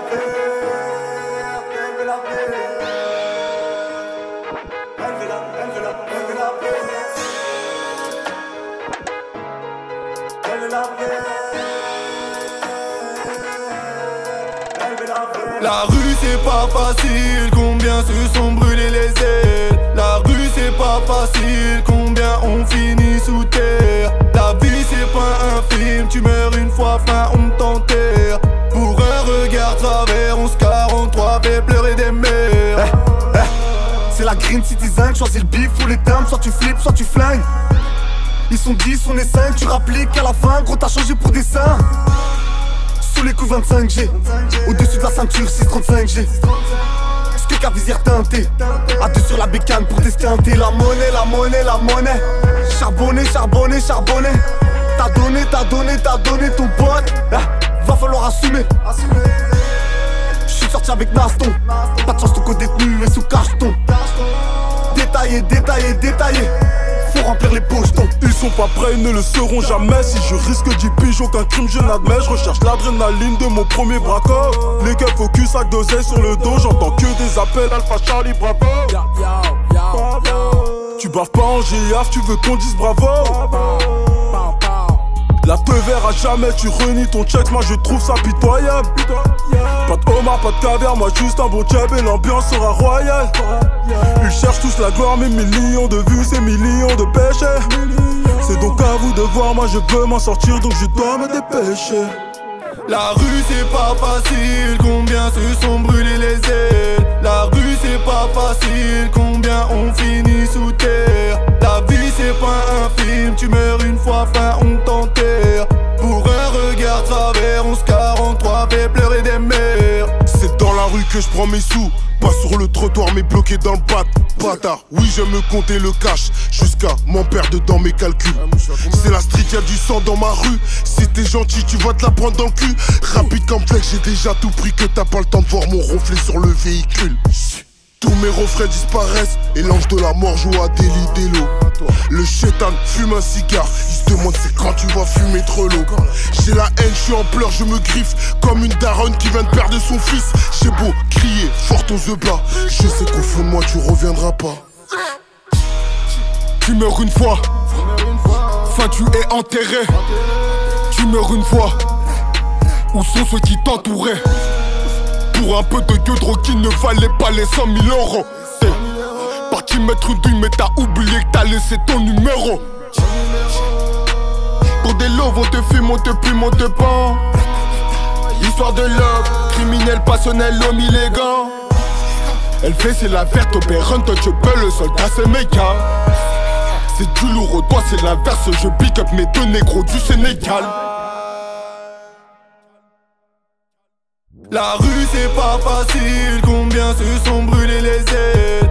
faire, elle veut la faire. Elle veut la faire. Elle veut la faire. Elle veut la faire. La rue c'est pas facile, combien se sont brûlés les ailes. La rue c'est pas facile, combien on finit sous terre. La vie c'est pas un film, tu meurs une fois, fin on t'enterre. Pour un regard travers, 1143 fait pleurer des mères. C'est la green citizen, choisis le bif ou les timbres. Soit tu flippes, soit tu flingues. Ils sont 10, on est 5, tu rappliques à la fin. Gros t'as changé pour des seins. Sous les coups 25G, au-dessus de la ceinture 635G. Stick à visière teintée, à deux sur la bécane pour t'esquinter. La monnaie, la monnaie, la monnaie. Charbonné, charbonné, charbonné. T'as donné ton pote. Va falloir assumer. J'suis sorti avec Naston. Pas de chance, ton code détenu est sous cacheton. Détaillé, détaillé, détaillé. Faut remplir les pochetons. Ils sont pas prêts, ils ne le seront jamais. Si je risque 10 piges, aucun crime je n'admets. Je recherche l'adrénaline de mon premier braqueur. Les gars focus, sac d'oseille sur le dos. J'entends que des appels, Alpha Charlie Bravo. Tu baves pas en GIAF, tu veux qu'on dise bravo. La te verra jamais, tu renies ton check, moi je trouve ça pitoyable. Pas de homard, pas de caviar, moi juste un bon job et l'ambiance sera royale. Ils cherchent tous la gloire, mais millions de vues, c'est millions de péchés. C'est donc à vous de voir, moi je veux m'en sortir, donc je dois me dépêcher. La rue c'est pas facile, combien se sont brûlés les ailes. La rue c'est pas facile, combien on finit sous terre. La vie c'est pas un film, tu meurs une fois, fin on t'enterre. Pour un regard travers, 1143 fait pleurer des mères. C'est dans la rue que je prends mes sous, pas sur le trottoir mais bloqué dans le bâtard. Oui j'aime me compter le cash, jusqu'à m'en perdre dans mes calculs. C'est la street, y'a du sang dans ma rue. Si t'es gentil tu vas te la prendre dans le cul. Rapide comme flex, j'ai déjà tout pris, que t'as pas le temps de voir mon reflet sur le véhicule. Tous mes refrains disparaissent et l'ange de la mort joue à Deli. Le chétan fume un cigare, il se demande c'est quand tu vas fumer trop l'eau. J'ai la haine, je suis en pleurs, je me griffe comme une daronne qui vient de perdre son fils. J'ai beau crier fort aux œufs plats, je sais qu'au fond de moi tu reviendras pas. Tu meurs une fois, enfin tu es enterré. Tu meurs une fois, où sont ceux qui t'entouraient? Pour un peu de gueudreau qui ne valait pas les 100 000 euros. T'es parti mettre une douille mais t'as oublié que t'as laissé ton numéro. Pour des lots on te fume, on te plume, on te pend. Histoire de love, criminel passionnel, l'homme illégant. Elle fait c'est la verte, opérant, toi tu peux le soldat c'est méga. C'est du lourd, toi c'est l'inverse, je pick up mes deux négros du Sénégal. La rue c'est pas facile, combien se sont brûlés les ailes.